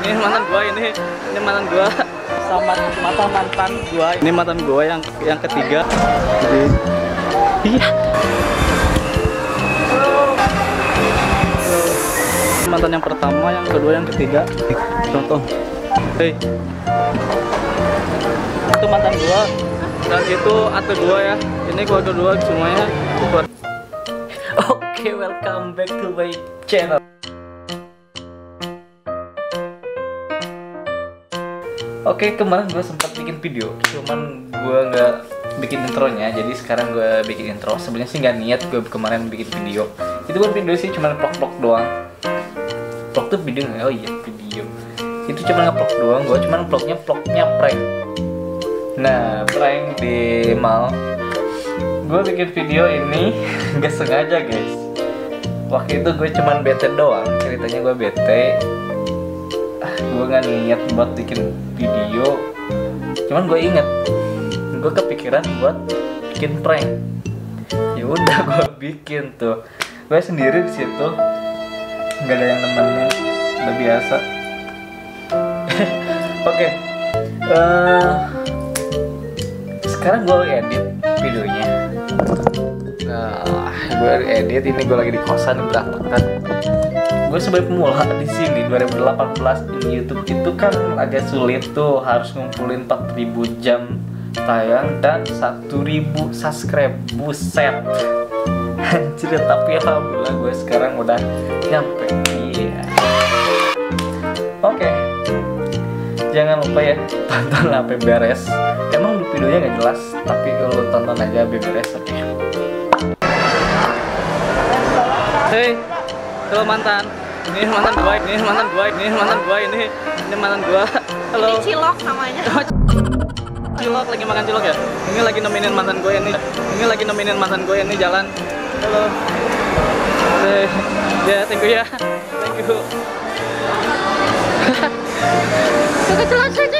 Ini mantan gua, ini mantan gua sama mantan gua. Ini mantan gua yang ketiga. Jadi, iya. Mantan yang pertama, yang kedua, yang ketiga. Contoh. Hei. Itu mantan gua dan itu ate gua ya. Ini gua kedua semuanya. Oke, welcome back to my channel. Oke, kemarin gue sempat bikin video, cuman gue nggak bikin intronya, jadi sekarang gue bikin intro. Sebenarnya sih nggak niat gue kemarin bikin video. Itu kan video sih cuma vlog doang. Vlog tuh video nggak? Oh iya video. Itu cuma nge-vlog doang. Gue cuman vlognya prank. Nah, prank di mall. Gue bikin video ini nggak sengaja guys. Waktu itu gue cuman bete doang. Ceritanya gue bete. Gue nggak niat buat bikin video, cuman gue inget gue kepikiran buat bikin prank. Ya udah gue bikin tuh, gue sendiri di situ, nggak ada yang nemenin, udah biasa. Oke. Sekarang gue edit videonya. Gue edit ini, gue lagi di kosan berantakan. Gue sebagai pemula di sini 2018 di YouTube itu kan agak sulit tuh, harus ngumpulin 4000 jam tayang dan 1000 subscribe. Buset. Anjir, tapi alhamdulillah gue sekarang udah nyampe. Iya. Oke. Jangan lupa ya tonton sampai beres. Emang videonya nggak jelas, tapi kalau tonton aja sampai beres. Oke. Hey, halo mantan. Ini mantan gua, ini mantan gua, ini mantan gua, ini mantan gua. Halo. Ini cilok namanya. Cilok, lagi makan cilok ya? Ini lagi nemenin mantan gua ini. Ini lagi nemenin mantan gua ini jalan. Halo. Ya, thank you ya. Thank you. Suka cilok saja.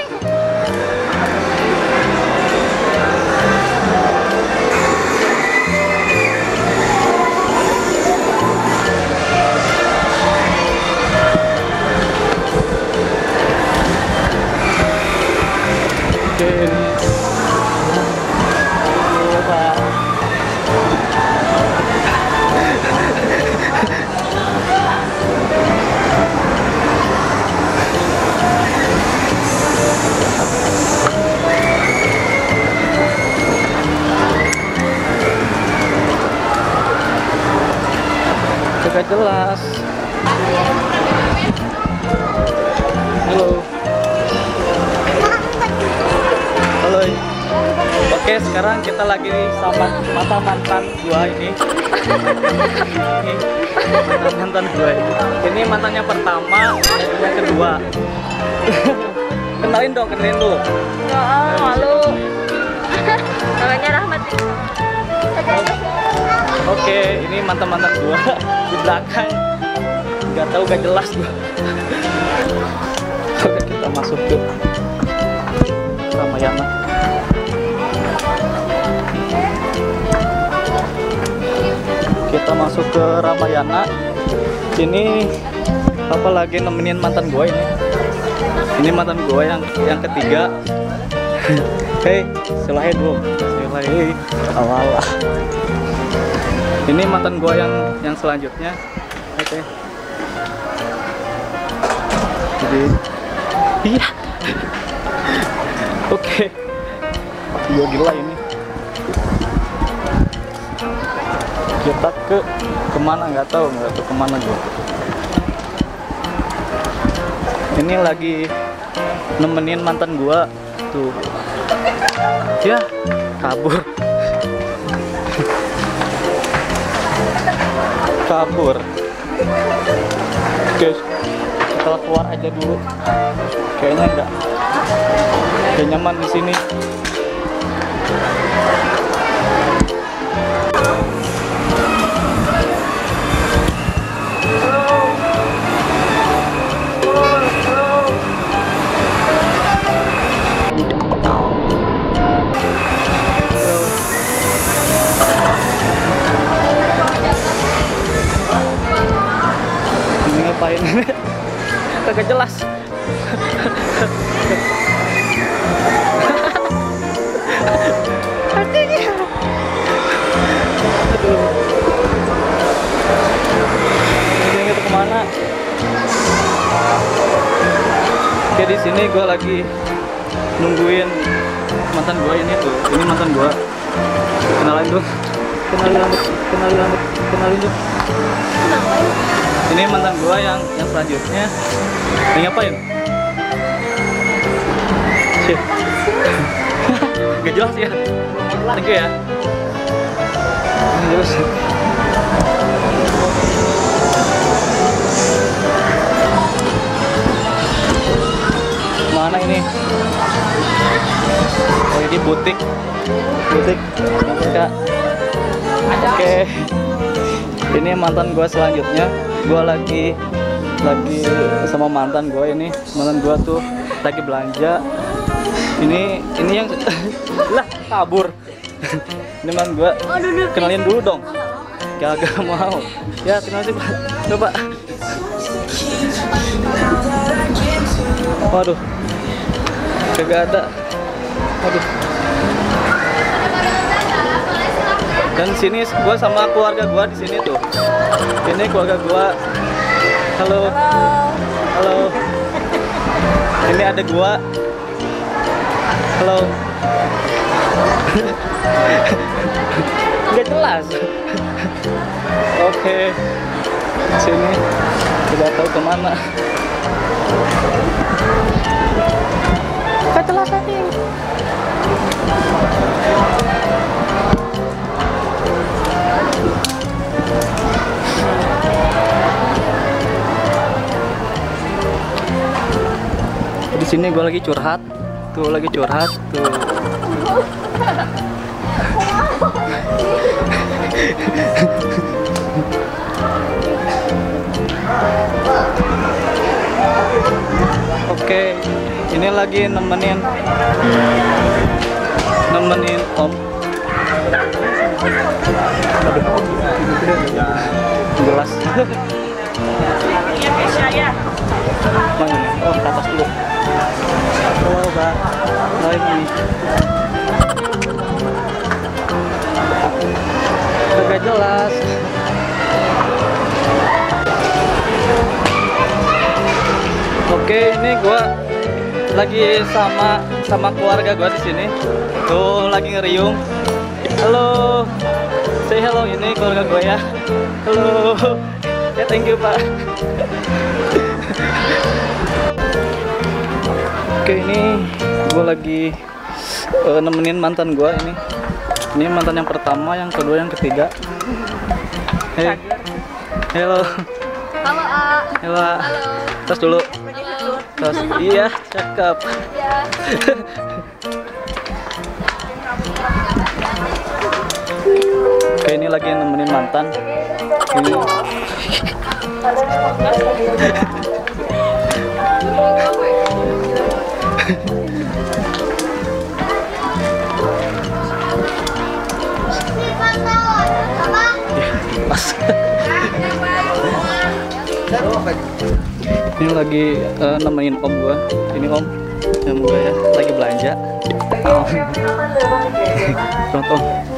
Gak jelas. Halo. Halo. Oke, sekarang kita lagi sama mantan gua ini. Mantan gua ini. Ini mantan yang pertama, yang kedua. Kenalin dong, kenalin dulu. Oh, malu. Namanya Rahmat. Oke, ini mantan gua di belakang. Nggak tahu, gak jelas gua. Oke, kita masuk ke Ramayana. Kita masuk ke Ramayana. Ini apa lagi nemenin mantan gua ini. Ini mantan gua yang ketiga. Hei, silahkan dulu. Silahkan. Awalah. Ini mantan gua yang selanjutnya. Oke. Jadi, iya. Oke. Iya, gila ini. Kita kemana nggak tahu kemana gua. Ini lagi nemenin mantan gua tuh. Ya, kabur. Kabur. Oke, kita keluar aja dulu. Kayaknya enggak nyaman di sini. Ini ngapain? Kagak jelas. Aduh. Ini kita kemana? Oke, di sini gue lagi nungguin mantan gue ini tuh. Ini mantan gue. Kenalin tuh. Kenalin tuh. Ini mantan gue yang selanjutnya. Ini ngapain? Shit. Gak jelas ya. Thank you ya. Terus mana ini? Oh, ini butik Kak. Oke, ini mantan gue selanjutnya. Gue lagi sama mantan gue ini. Mantan gue tuh lagi belanja. Ini yang lah kabur. Ini mantan gue. Kenalin dulu dong. Gak mau. Ya kenalin sih, coba. Waduh, kagak ada. Waduh. Dan sini gue sama keluarga gue di sini tuh. Ini keluarga gue. Halo. Halo. Ini ada gue. Halo. Nggak jelas. Oke. Sini. Tidak tahu kemana. Nggak jelas tadi. Di sini gue lagi curhat, tuh. Oke, ini lagi nemenin Om. Jelas. Mana nih? Oh, ke atas dulu. Halo, Mbak. Lagi. Agak jelas. Oke, ini gua lagi sama keluarga gua di sini. Tuh lagi ngeriung. Halo. Say hello, ini keluarga gua ya. Halo. Ya, thank you, Pak. Oke, ini gue lagi nemenin mantan gue ini. Ini mantan yang pertama, yang kedua, yang ketiga. Hey. Halo. Halo, A. Halo. Halo. Tos dulu. Halo. Tos. Iya, cakep. Ya. Oke, ini lagi nemenin mantan. Ini. Ini lagi nemenin Om gua. Ini Om yang gua ya, lagi belanja. Tonton.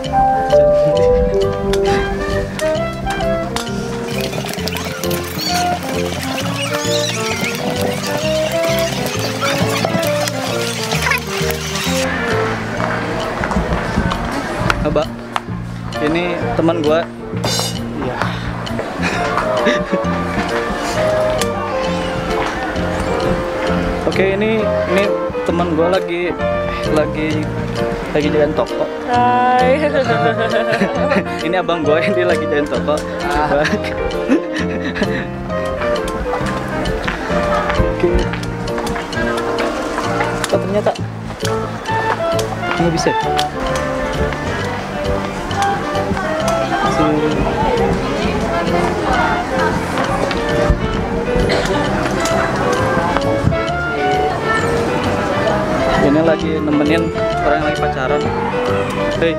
Mbak, ini teman gua. Iya. Oke, ini teman gua lagi jalan toko. Hai. Ini abang gua, dia lagi jalan toko. Oke. Oh, ternyata nggak bisa. Ini lagi nemenin orang yang lagi pacaran. Hei,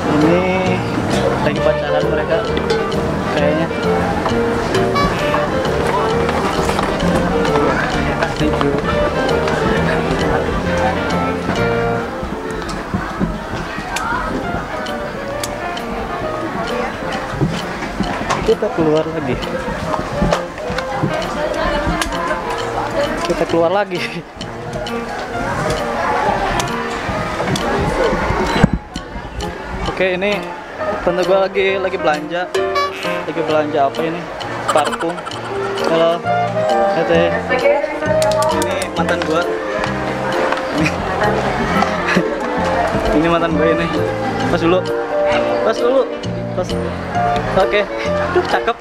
ini lagi pacaran mereka kayaknya. kita keluar lagi. Kita keluar lagi. Oke, ini tante gue lagi belanja. Lagi belanja apa ini? Parfum. Halo, Tete. Ini mantan gue. Ini mantan gue ini. Pas dulu. Oke. Duh, cakep.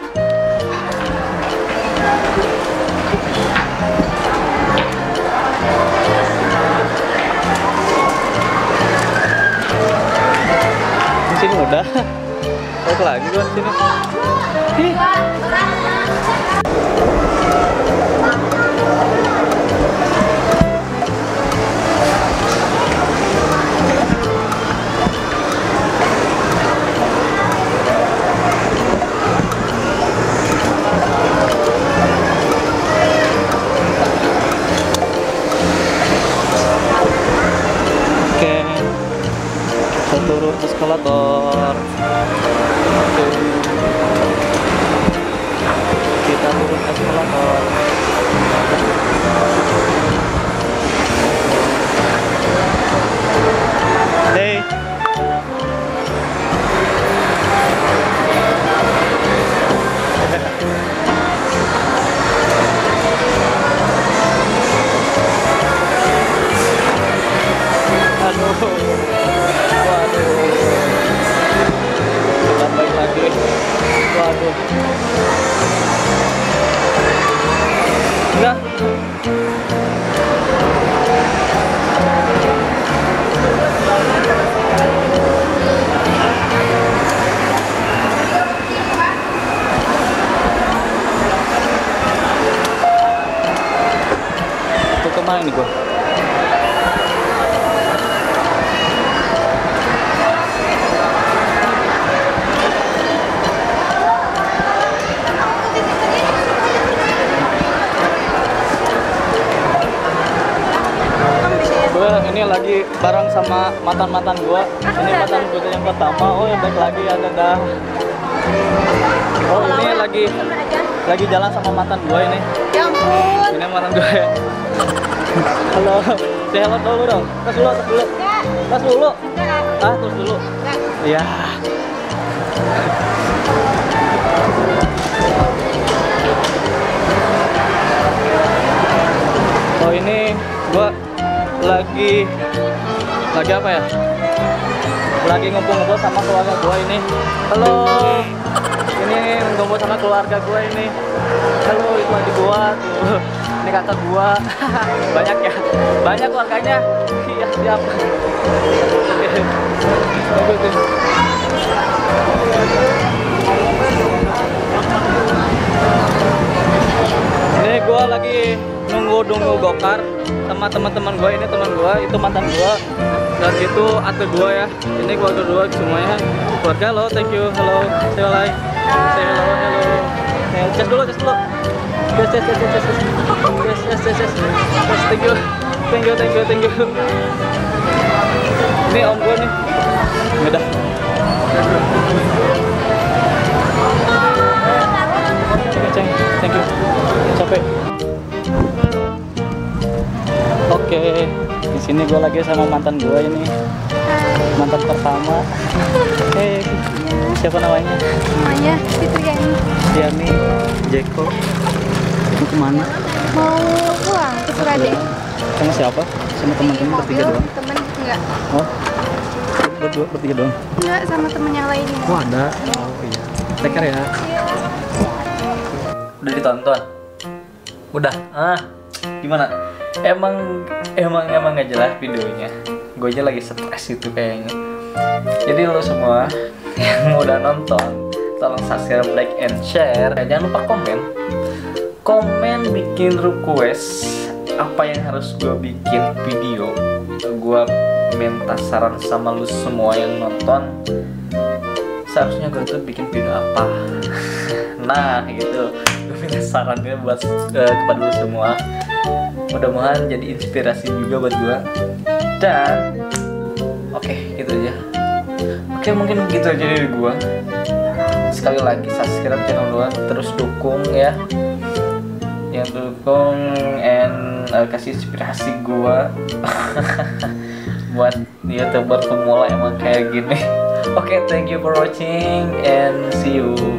Di sini udah. Balik lagi gua di sini. Ih. Turun eskalator. Oke. Kita turun eskalator. Hey. Aduh. Baik lagi. Waduh. Enggak. Itu kemana nih gua? Ini lagi bareng sama mantan gua. Ini mantan gua yang pertama. Oh ya, baik lagi ya, dadah. Oh, ini lagi jalan sama mantan gua ini. Ya ampun. Ini mantan gua ya. Halo, say hello dulu dong. Tas dulu. Tas dulu. Ah, terus dulu. Iya. Oh, ini gua lagi apa ya? Lagi ngumpul-ngumpul sama keluarga gua ini. Halo. Ini ngumpul sama keluarga gua ini. Halo, itu adik gua tuh. Ini kakak gua. Banyak ya. Banyak keluarganya. Iya, siap. Ini gua lagi nunggu gokar sama teman-teman gue. Ini teman gue, itu mantan gue, dan itu ate gue ya. Ini gue kedua semuanya keluarga. Halo, thank you, halo, say hello, say hello. Cek dulu. Yes, thank you. Ini om gue nih, udah. Thank you. Capek. Oke, di sini gue lagi sama mantan gue ini, mantan pertama. Hey, siapa namanya? Namanya Fitriani. Fitriani, Jeko. Mau kemana? Mau pulang ke Surade. Sama siapa? Sama teman-teman bertiga doang? Temen enggak? Oh, bertiga doang? Enggak, sama temen yang lainnya. Oh, ada. Oh iya. Take care ya. Udah ditonton? Udah? Gimana? Emang gak jelas videonya. Gue aja lagi stres itu kayaknya. Jadi lo semua yang udah nonton, tolong subscribe, like, and share. Jangan lupa komen bikin request apa yang harus gue bikin video. Gue minta saran sama lu semua yang nonton. Seharusnya gue tuh bikin video apa? Nah gitu, gue minta sarannya buat kepada lu semua. Mudah-mudahan jadi inspirasi juga buat gue. Dan oke, gitu aja. Oke, mungkin gitu aja dari gue. sekali lagi subscribe channel gua, terus dukung ya, yang dukung and kasih inspirasi gua buat YouTuber pemula emang kayak gini. Oke, thank you for watching and see you.